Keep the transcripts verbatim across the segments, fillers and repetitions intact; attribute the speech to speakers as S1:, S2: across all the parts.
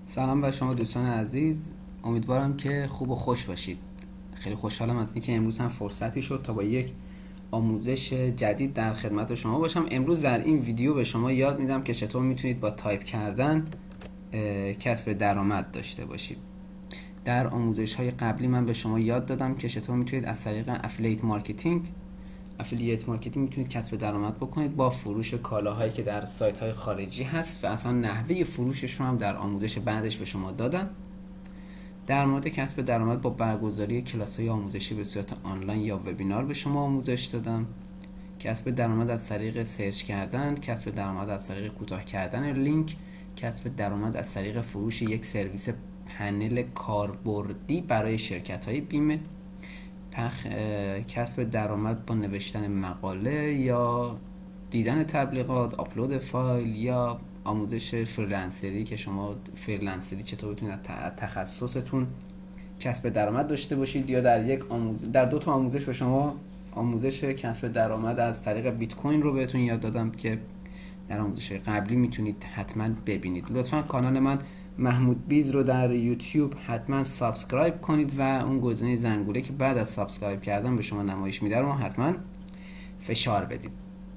S1: سلام بر شما دوستان عزیز، امیدوارم که خوب و خوش باشید. خیلی خوشحالم از اینکه امروز هم فرصتی شد تا با یک آموزش جدید در خدمت شما باشم. امروز در این ویدیو به شما یاد میدم که چطور میتونید با تایپ کردن کسب درآمد داشته باشید. در آموزش های قبلی من به شما یاد دادم که چطور میتونید از طریق افیلیت مارکتینگ افیلیت مارکتینگ میتونید کسب درآمد بکنید با فروش کالاهایی که در سایت های خارجی هست و اصلا نحوه فروشش رو هم در آموزش بعدش به شما دادم. در مورد کسب درآمد با برگزاری کلاس‌های آموزشی به صورت آنلاین یا وبینار به شما آموزش دادم. کسب درآمد از طریق سرچ کردن، کسب درآمد از طریق کوتاه کردن لینک، کسب درآمد از طریق فروش یک سرویس پنل کاربردی برای شرکت‌های بیمه، پخ کسب درآمد با نوشتن مقاله یا دیدن تبلیغات، آپلود فایل یا آموزش فریلنسری که شما فریلنسری چطور بتونید از تخصصتون کسب درآمد داشته باشید، یا در یک آموزش در دو تا آموزش به شما آموزش کسب درآمد از طریق بیت کوین رو بهتون یاد دادم که در آموزش قبلی میتونید حتما ببینید. لطفا کانال من محمود بیز رو در یوتیوب حتما سابسکرایب کنید و اون گزینه زنگوله که بعد از سابسکرایب کردن به شما نمایش میده رو حتما فشار بدید.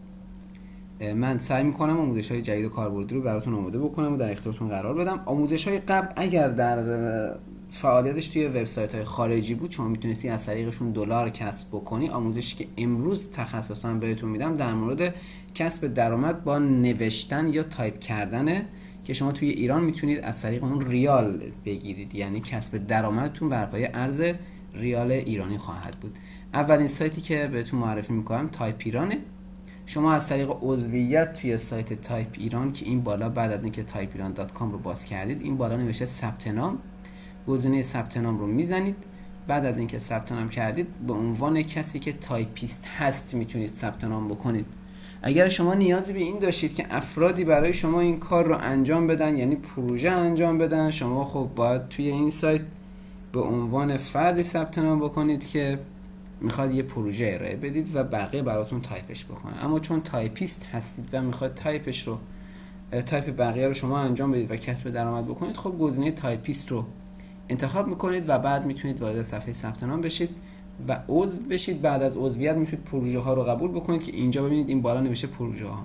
S1: من سعی میکنم آموزش های جدید و کاربردی رو براتون آماده بکنم و در اختیارتون قرار بدم. آموزش های قبل اگر در فعالیتش توی وبسایت های خارجی بود شما میتونستی از طریقشون دلار کسب بکنی. آموزشی که امروز تخصصا بهتون میدم در مورد کسب درآمد با نوشتن یا تایپ کردنه که شما توی ایران میتونید از طریق اون ریال بگیرید، یعنی کسب درآمدتون بر پایه ارز ریال ایرانی خواهد بود. اولین سایتی که بهتون معرفی میکنم تایپ ایرانه. شما از طریق عضویت توی سایت تایپ ایران که این بالا بعد از اینکه تایپ ایران دات کام رو باز کردید این بالا نوشته ثبت نام، گزینه ثبت نام رو میزنید. بعد از اینکه ثبت نام کردید به عنوان کسی که تایپیست هست میتونید ثبت نام بکنید. اگر شما نیازی به این داشتید که افرادی برای شما این کار رو انجام بدن، یعنی پروژه انجام بدن، شما خب باید توی این سایت به عنوان فردی ثبت نام بکنید که میخواد یه پروژه ارائه بدید و بقیه براتون تایپش بکنه. اما چون تایپیست هستید و میخواد تایپش رو تایپ بقیه رو شما انجام بدید و کسب درآمد بکنید، خب گزینه تایپیست رو انتخاب میکنید و بعد میتونید وارد صفحه ثبت نام بشید و عضو بشید. بعد از عضویت میتونید پروژه ها رو قبول بکنید که اینجا ببینید این بالا نوشته پروژه ها.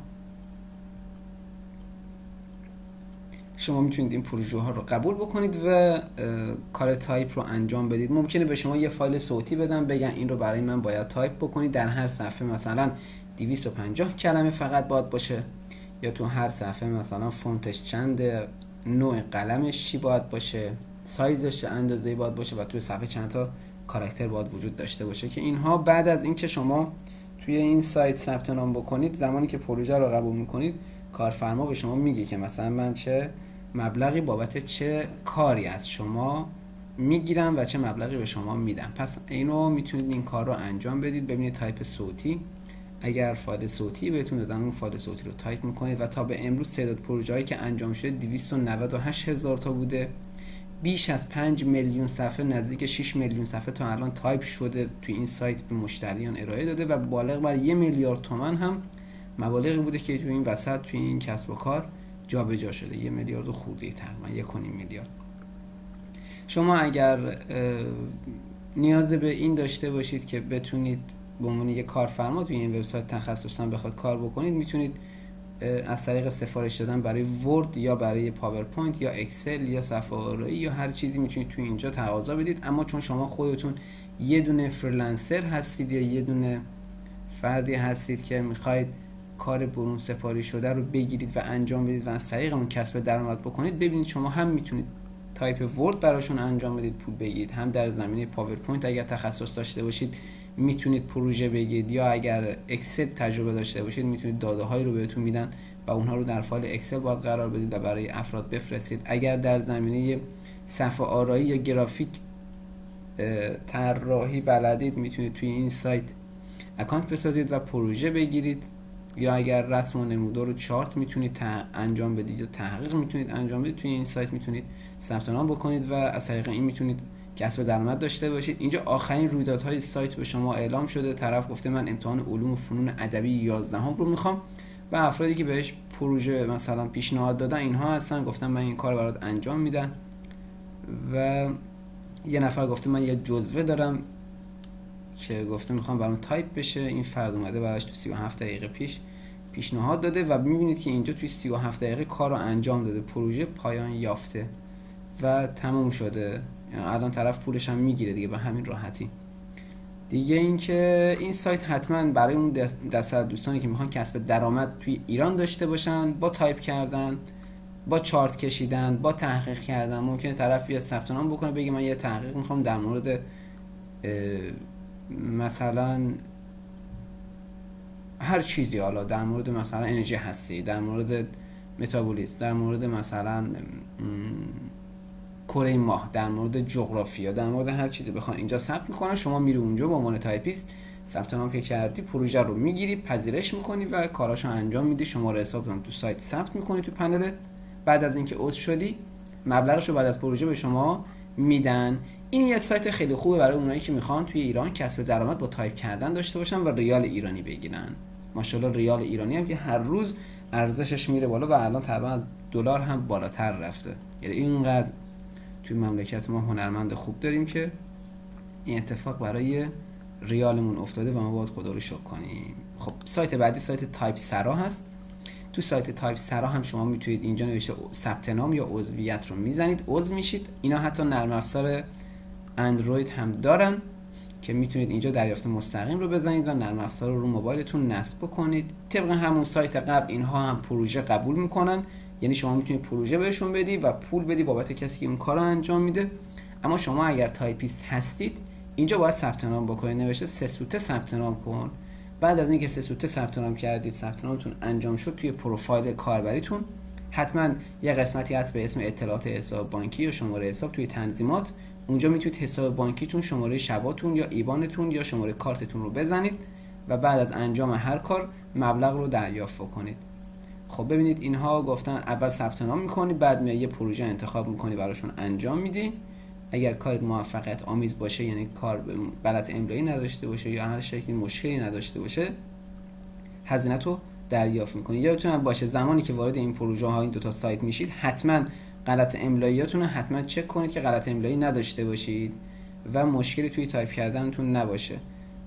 S1: شما میتونید این پروژه ها رو قبول بکنید و کار تایپ رو انجام بدید. ممکنه به شما یه فایل صوتی بدن بگن این رو برای من باید تایپ بکنید. در هر صفحه مثلا دویست و پنجاه کلمه فقط باید باشه، یا تو هر صفحه مثلا فونتش چند، نوع قلمش چی باید باشه، سایزش چه اندازه‌ای باید باشه و توی صفحه چند تا کاراکتر باید وجود داشته باشه که اینها بعد از اینکه شما توی این سایت ثبت نام بکنید، زمانی که پروژه رو قبول میکنید کارفرما به شما میگه که مثلا من چه مبلغی بابت چه کاری از شما میگیرم و چه مبلغی به شما میدم. پس اینو میتونید این کار رو انجام بدید. ببینید تایپ صوتی، اگر فایل صوتی بهتون دادن اون فایل صوتی رو تایپ میکنید و تا به امروز تعداد پروژه‌ای که انجام شده دویست و نود و هشت هزار تا بوده. بیش از پنج میلیون صفحه، نزدیک شش میلیون صفحه تا الان تایپ شده توی این سایت به مشتریان ارائه داده و بالغ بر یک میلیارد تومان هم مبالغی بوده که توی این وسط توی این کسب و کار جابجا شده. یک میلیارد خورده تقریبا یک و نیم میلیارد. شما اگر نیاز به این داشته باشید که بتونید به عنوان یک کارفرما توی این وبسایت تخصصا بخواد کار بکنید، میتونید از طریق سفارش دادن برای ورد یا برای پاورپوینت یا اکسل یا صفحه آرایی یا هر چیزی میتونید توی اینجا تقاضا بدید. اما چون شما خودتون یه دونه فریلنسر هستید یا یه دونه فردی هستید که میخواید کار برون سپاری شده رو بگیرید و انجام بدید و از طریق اون کسب درآمد بکنید، ببینید شما هم میتونید تایپ ورد براشون انجام بدید پول بگیرید، هم در زمینه پاورپوینت اگر تخصص داشته باشید میتونید پروژه بگیرید، یا اگر اکسل تجربه داشته باشید میتونید داده هایی رو بهتون میدن و اونها رو در فایل اکسل باید قرار بدید و برای افراد بفرستید. اگر در زمینه صفحه آرایی یا گرافیک طراحی بلدید میتونید توی این سایت اکانت بسازید و پروژه بگیرید، یا اگر رسم و نمودار و چارت میتونید انجام بدید یا تحقیق میتونید انجام بدید توی این سایت میتونید ثبت نام بکنید و از طریق این میتونید کسب درآمد داشته باشید. اینجا آخرین رویدادهای سایت به شما اعلام شده. طرف گفته من امتحان علوم و فنون ادبی یازدهم رو میخوام و افرادی که بهش پروژه مثلا پیشنهاد دادن اینها هستن، گفتن من این کار برات انجام میدم. و یه نفر گفته من یه جزوه دارم که گفته میخوام برام تایپ بشه، این فرد اومده براش تو سی و هفت دقیقه پیش پیشنهاد داده و میبینید که اینجا توی سی و هفت دقیقه کار رو انجام داده، پروژه پایان یافته و تموم شده. یعنی الان طرف پولش هم میگیره دیگه به همین راحتی. دیگه اینکه این سایت حتما برای اون دسته دوستانی که میخوان کسب درآمد توی ایران داشته باشن، با تایپ کردن، با چارت کشیدن، با تحقیق کردن. ممکنه طرف بیاد ثبت نام بکنه بگه من یه تحقیق میخوام در مورد مثلا هر چیزی، حالا در مورد مثلا انرژی هستی، در مورد متابولیسم، در مورد مثلا کره ماه، در مورد جغرافیا، در مورد هر چیزی بخوان اینجا ثبت میکنن. شما میری اونجا با عنوان تایپیست ثبت نام که کردی، پروژه رو میگیری، پذیرش میکنی و کاراشو انجام میدی. شماره حسابتون تو سایت ثبت میکنی تو پنل. بعد از اینکه عضو شدی مبلغش رو بعد از پروژه به شما میدن. این یه سایت خیلی خوبه برای اونایی که میخوان توی ایران کسب درآمد با تایپ کردن داشته باشن و ریال ایرانی بگیرن. ماشاءالله ریال ایرانی هم که هر روز ارزشش میره بالا و الان طبعا از دلار هم بالاتر رفته. یعنی اینقدر توی مملکت ما هنرمند خوب داریم که این اتفاق برای ریالمون افتاده و ما باید خدا رو شکر کنیم. خب سایت بعدی سایت تایپ سرا هست. تو سایت تایپ سرا هم شما میتونید اینجا نوشته ثبت نام یا عضویت رو میزنید، عضو میشید. اینا حتی نرم افزار اندروید هم دارن که میتونید اینجا دریافت مستقیم رو بزنید و نرم افزار رو رو موبایلتون نصب بکنید. طبق همون سایت قبل اینها هم پروژه قبول میکنن، یعنی شما میتونید پروژه بهشون بدی و پول بدی بابت کسی که اون کارو انجام میده. اما شما اگر تایپیست هستید اینجا باید ثبت نام بکنید. نوشته سه سوته ثبت نام کن. بعد از اینکه سه سوته ثبت نام کردید، ثبت نامتون انجام شد، توی پروفایل کاربریتون حتما یه قسمتی هست به اسم اطلاعات حساب بانکی یا شماره حساب. توی تنظیمات اونجا میتونید حساب بانکیتون، شماره شباتون یا ایبانتون یا شماره کارتتون رو بزنید و بعد از انجام هر کار مبلغ رو دریافت کنید. خب ببینید اینها گفتن اول ثبت نام میکنی، بعد میای یه پروژه انتخاب میکنی براشون انجام میدی. اگر کارت موفقیت آمیز باشه، یعنی کار غلط املایی نداشته باشه یا هر شکلی مشکلی نداشته باشه، هزینه‌تو دریافت میکنی. یادتون باشه زمانی که وارد این پروژه ها این دو تا سایت میشید حتما غلط املاییاتون رو حتما چک کنید که غلط املایی نداشته باشید و مشکلی توی تایپ کردنتون نباشه.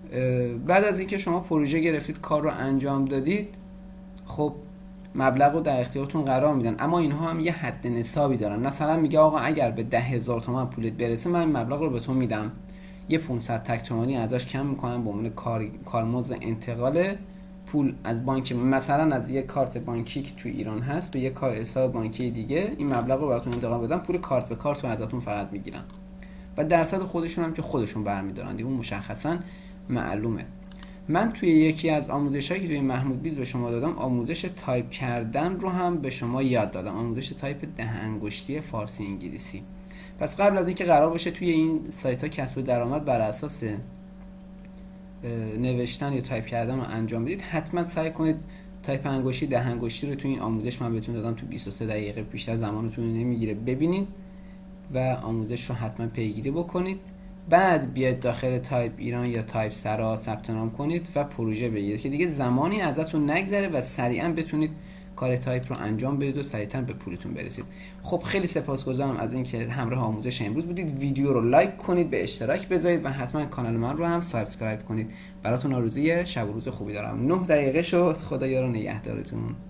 S1: بعد از اینکه شما پروژه گرفتید، کار رو انجام دادید، خب مبلغ رو در اختیارتون قرار میدن. اما اینها هم یه حد نصابی دارن. مثلا میگه آقا اگر به ده هزار تومان پولت برسه من مبلغ رو به تو میدم، یه پانصد تک تومانی ازش کم میکنم به عنوان کار کارمزد انتقال پول از بانک، مثلا از یک کارت بانکی که تو ایران هست به یک کار حساب بانکی دیگه، این مبلغ رو براتون انتقال بدن، پول کارت به کارت رو ازتون فقط میگیرن و درصد خودشون هم که خودشون برمیدارن دیگه، اون مشخصا معلومه. من توی یکی از آموزش‌هایی که توی محمود بیز به شما دادم، آموزش تایپ کردن رو هم به شما یاد دادم، آموزش تایپ ده انگشتی فارسی انگلیسی. پس قبل از اینکه قرار باشه توی این سایت‌ها کسب درآمد بر اساس نوشتن یا تایپ کردن رو انجام بدید، حتما سعی کنید تایپ انگشتی ده انگشتی رو توی این آموزش من بهتون دادم تو بیست و سه دقیقه، بیشتر زمانتون نمیگیره، ببینید و آموزش رو حتما پیگیری بکنید. بعد بیاید داخل تایپ ایران یا تایپ سرا ثبت نام کنید و پروژه بگیرید که دیگه زمانی ازتون نگذره و سریعا بتونید کار تایپ رو انجام بدید و سریعا به پولتون برسید. خب خیلی سپاسگزارم از اینکه همراه آموزش امروز بودید. ویدیو رو لایک کنید، به اشتراک بذارید و حتما کانال من رو هم سابسکرایب کنید. براتون آرزوی شب و روز خوبی دارم. نه دقیقه شد. خدا یار و نگهدارتون.